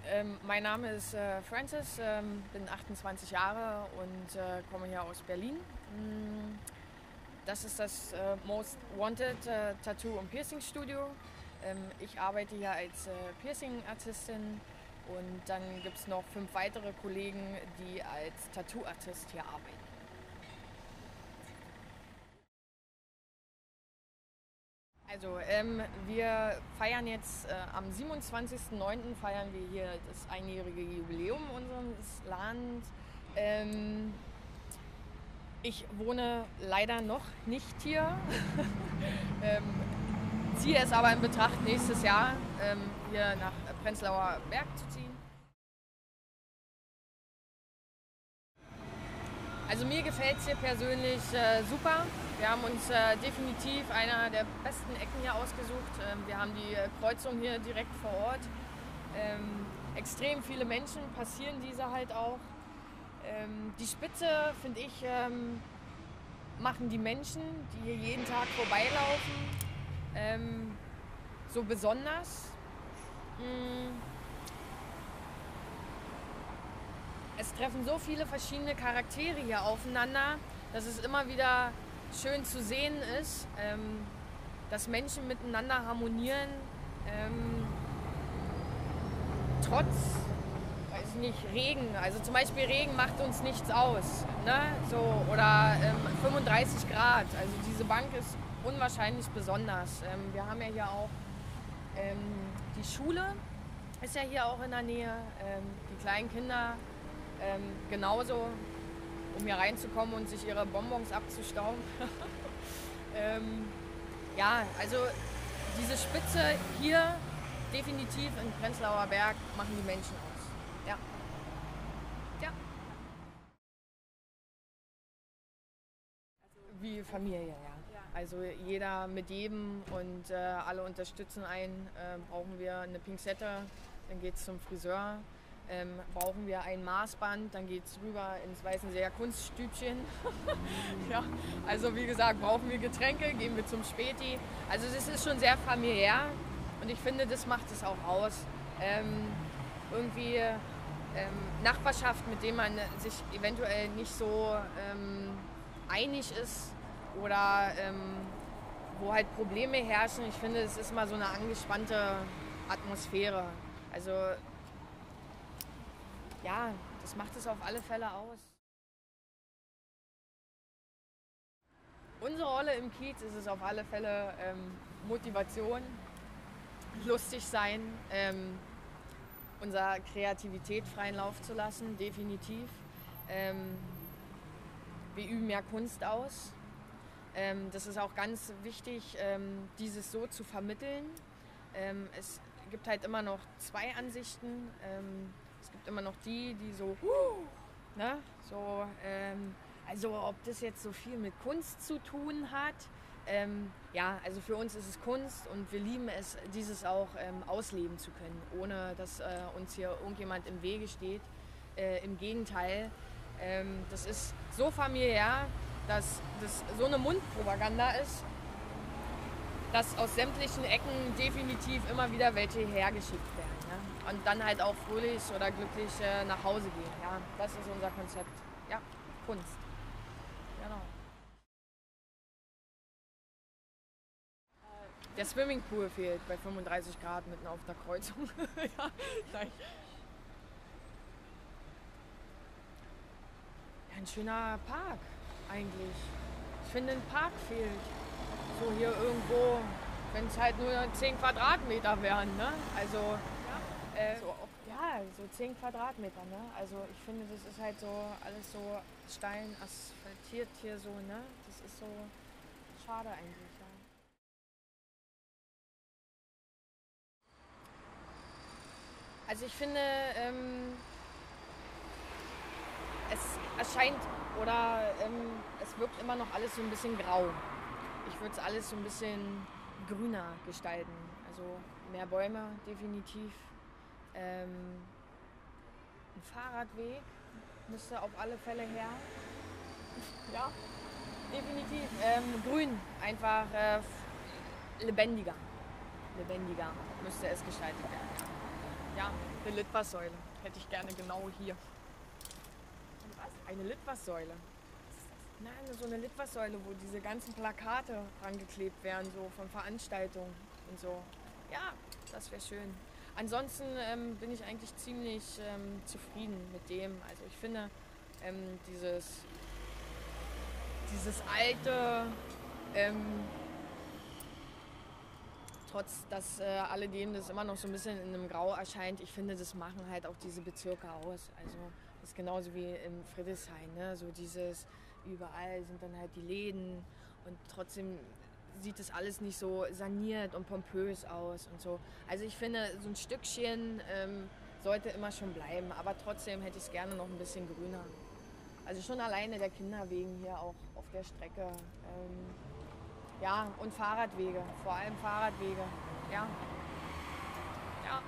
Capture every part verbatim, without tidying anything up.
Ähm, mein Name ist äh, Francis, ähm, bin achtundzwanzig Jahre und äh, komme hier aus Berlin. Mm, Das ist das äh, Most Wanted äh, Tattoo- und Piercing Studio. Ähm, ich arbeite hier als äh, Piercing-Artistin und dann gibt es noch fünf weitere Kollegen, die als Tattoo-Artist hier arbeiten. Also ähm, wir feiern jetzt äh, am siebenundzwanzigsten neunten feiern wir hier das einjährige Jubiläum unseres Ladens. Ähm, ich wohne leider noch nicht hier, ähm, ziehe es aber in Betracht, nächstes Jahr ähm, hier nach Prenzlauer Berg zu ziehen. Also mir gefällt es hier persönlich äh, super. Wir haben uns äh, definitiv einer der besten Ecken hier ausgesucht. Ähm, wir haben die äh, Kreuzung hier direkt vor Ort. Ähm, extrem viele Menschen passieren diese halt auch. Ähm, die Spitze, finde ich, ähm, machen die Menschen, die hier jeden Tag vorbeilaufen, ähm, so besonders. Mm. Es treffen so viele verschiedene Charaktere hier aufeinander, dass es immer wieder schön zu sehen ist, ähm, dass Menschen miteinander harmonieren, ähm, trotz, weiß ich nicht, Regen. Also zum Beispiel Regen macht uns nichts aus, ne? So, oder ähm, fünfunddreißig Grad. Also diese Bank ist unwahrscheinlich besonders. Ähm, wir haben ja hier auch ähm, die Schule, ist ja hier auch in der Nähe. Ähm, die kleinen Kinder ähm, genauso, um hier reinzukommen und sich ihre Bonbons abzustauben. ähm, ja, also diese Spitze hier definitiv in Prenzlauer Berg machen die Menschen aus. Ja. Ja. Wie Familie, ja. Also jeder mit jedem und äh, alle unterstützen einen. Äh, brauchen wir eine Pinzette, dann geht es zum Friseur. Ähm, brauchen wir ein Maßband, dann geht es rüber ins Weißenseer Kunststübchen. Ja, also wie gesagt, brauchen wir Getränke, gehen wir zum Späti. Also das ist schon sehr familiär und ich finde, das macht es auch aus. Ähm, irgendwie ähm, Nachbarschaft, mit dem man sich eventuell nicht so ähm, einig ist oder ähm, wo halt Probleme herrschen. Ich finde, es ist mal so eine angespannte Atmosphäre. Also ja, das macht es auf alle Fälle aus. Unsere Rolle im Kiez ist es auf alle Fälle ähm, Motivation, lustig sein, ähm, unserer Kreativität freien Lauf zu lassen, definitiv. Ähm, wir üben ja Kunst aus. Ähm, das ist auch ganz wichtig, ähm, dieses so zu vermitteln. Ähm, es gibt halt immer noch zwei Ansichten. Ähm, es gibt immer noch die, die so, uh, ne, so, ähm, also ob das jetzt so viel mit Kunst zu tun hat. Ähm, ja, also für uns ist es Kunst und wir lieben es, dieses auch ähm, ausleben zu können, ohne dass äh, uns hier irgendjemand im Wege steht. Äh, Im Gegenteil, ähm, das ist so familiär, dass das so eine Mundpropaganda ist, dass aus sämtlichen Ecken definitiv immer wieder welche hergeschickt werden. Ne? Und dann halt auch fröhlich oder glücklich äh, nach Hause gehen. Ja, das ist unser Konzept. Ja, Kunst. Genau. Der Swimmingpool fehlt bei fünfunddreißig Grad mitten auf der Kreuzung. Ja, nein. Ja, ein schöner Park eigentlich. Ich finde, ein Park fehlt. So hier irgendwo, wenn es halt nur zehn Quadratmeter wären. Ne? Also, äh, so, ja, so zehn Quadratmeter. Ne? Also ich finde, das ist halt so alles so steil asphaltiert hier so. Ne? Das ist so schade eigentlich. Ja. Also ich finde, ähm, es erscheint oder ähm, es wirkt immer noch alles so ein bisschen grau. Ich würde es alles so ein bisschen grüner gestalten. Also mehr Bäume definitiv. Ähm, ein Fahrradweg müsste auf alle Fälle her. Ja, definitiv. Ähm, grün, einfach äh, lebendiger. Lebendiger müsste es gestaltet werden. Ja. Ja, eine Litfaßsäule hätte ich gerne genau hier. Eine Litfaßsäule. Nein, so eine Litfaßsäule, wo diese ganzen Plakate rangeklebt werden, so von Veranstaltungen und so. Ja, das wäre schön. Ansonsten ähm, bin ich eigentlich ziemlich ähm, zufrieden mit dem. Also ich finde ähm, dieses, dieses alte, ähm, trotz dass äh, alledem das immer noch so ein bisschen in einem Grau erscheint, ich finde, das machen halt auch diese Bezirke aus. Also das ist genauso wie im Friedrichshain, ne? So dieses, überall sind dann halt die Läden und trotzdem sieht das alles nicht so saniert und pompös aus und so. Also ich finde, so ein Stückchen ähm, sollte immer schon bleiben, aber trotzdem hätte ich es gerne noch ein bisschen grüner. Also schon alleine der Kinder wegen hier auch auf der Strecke. Ähm, ja, und Fahrradwege, vor allem Fahrradwege. Ja. Ja.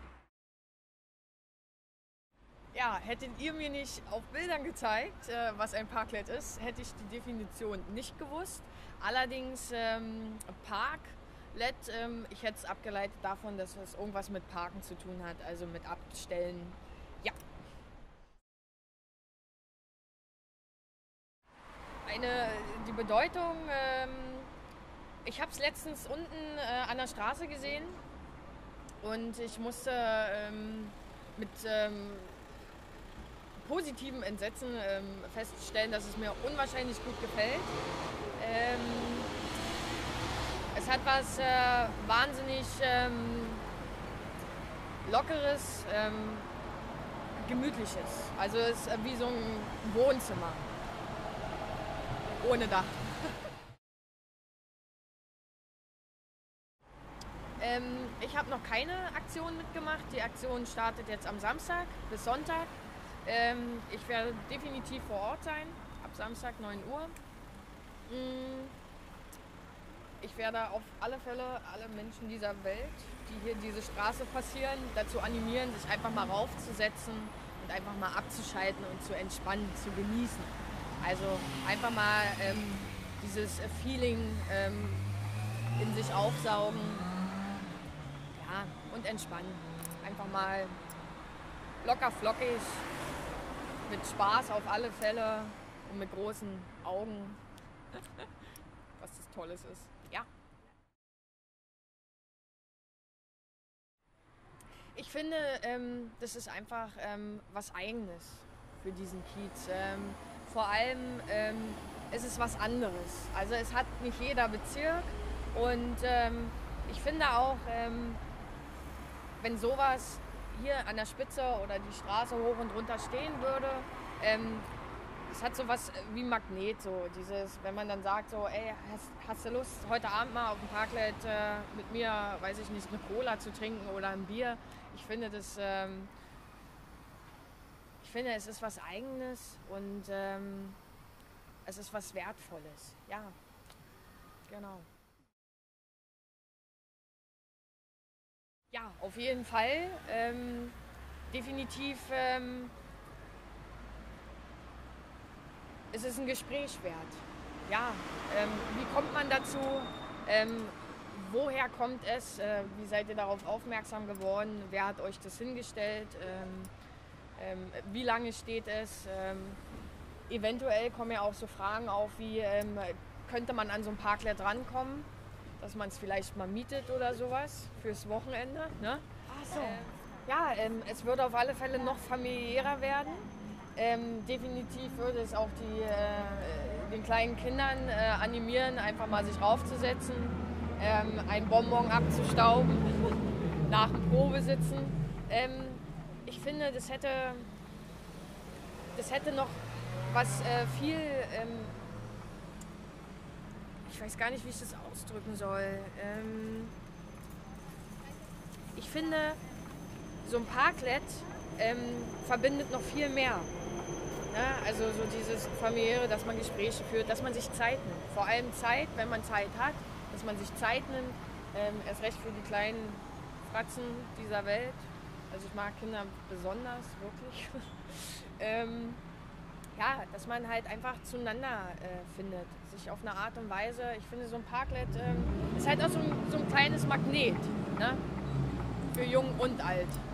Ja, hättet ihr mir nicht auf Bildern gezeigt, äh, was ein Parklet ist, hätte ich die Definition nicht gewusst. Allerdings ähm, Parklet, ähm, ich hätte es abgeleitet davon, dass es irgendwas mit Parken zu tun hat, also mit Abstellen. Ja. Eine, die Bedeutung, ähm, ich habe es letztens unten äh, an der Straße gesehen und ich musste ähm, mit ähm, positivem Entsetzen ähm, feststellen, dass es mir unwahrscheinlich gut gefällt. Ähm, es hat was äh, wahnsinnig ähm, Lockeres, ähm, Gemütliches. Also es ist äh, wie so ein Wohnzimmer. Ohne Dach. ähm, ich habe noch keine Aktion mitgemacht. Die Aktion startet jetzt am Samstag bis Sonntag. Ähm, ich werde definitiv vor Ort sein, ab Samstag neun Uhr. Ich werde auf alle Fälle alle Menschen dieser Welt, die hier diese Straße passieren, dazu animieren, sich einfach mal raufzusetzen und einfach mal abzuschalten und zu entspannen, zu genießen. Also einfach mal ähm, dieses Feeling ähm, in sich aufsaugen, ja, und entspannen. Einfach mal locker flockig, mit Spaß auf alle Fälle und mit großen Augen, was das Tolles ist. Ja. Ich finde, ähm, das ist einfach ähm, was Eigenes für diesen Kiez. Ähm, vor allem ähm, ist es was anderes. Also es hat nicht jeder Bezirk und ähm, ich finde auch, ähm, wenn sowas hier an der Spitze oder die Straße hoch und runter stehen würde, ähm, es hat sowas wie Magnet, so dieses, wenn man dann sagt so, ey, hast, hast du Lust, heute Abend mal auf dem Parklet äh, mit mir, weiß ich nicht, eine Cola zu trinken oder ein Bier. Ich finde das, ähm, ich finde, es ist was Eigenes und ähm, es ist was Wertvolles. Ja, genau. Ja, auf jeden Fall. Ähm, definitiv ähm, ist es ein Gespräch wert. Ja, ähm, wie kommt man dazu? Ähm, woher kommt es? Äh, wie seid ihr darauf aufmerksam geworden? Wer hat euch das hingestellt? Ähm, ähm, wie lange steht es? Ähm, eventuell kommen ja auch so Fragen auf, wie ähm, könnte man an so ein Parklet rankommen? Dass man es vielleicht mal mietet oder sowas fürs Wochenende. Ne? Ach so. Ähm, ja, ähm, es wird auf alle Fälle noch familiärer werden. Ähm, definitiv würde es auch die, äh, den kleinen Kindern äh, animieren, einfach mal sich raufzusetzen, ähm, ein Bonbon abzustauben, nach dem Probesitzen. Ähm, ich finde, das hätte, das hätte noch was äh, viel... Ähm, Ich weiß gar nicht, wie ich das ausdrücken soll. Ähm ich finde, so ein Parklet ähm, verbindet noch viel mehr. Ja, also so dieses familiäre, dass man Gespräche führt, dass man sich Zeit nimmt. Vor allem Zeit, wenn man Zeit hat, dass man sich Zeit nimmt. Ähm, erst recht für die kleinen Fratzen dieser Welt. Also ich mag Kinder besonders, wirklich. ähm, ja, dass man halt einfach zueinander äh, findet, sich auf eine Art und Weise, ich finde so ein Parklet ähm, ist halt auch so ein, so ein kleines Magnet, ne? Für Jung und Alt.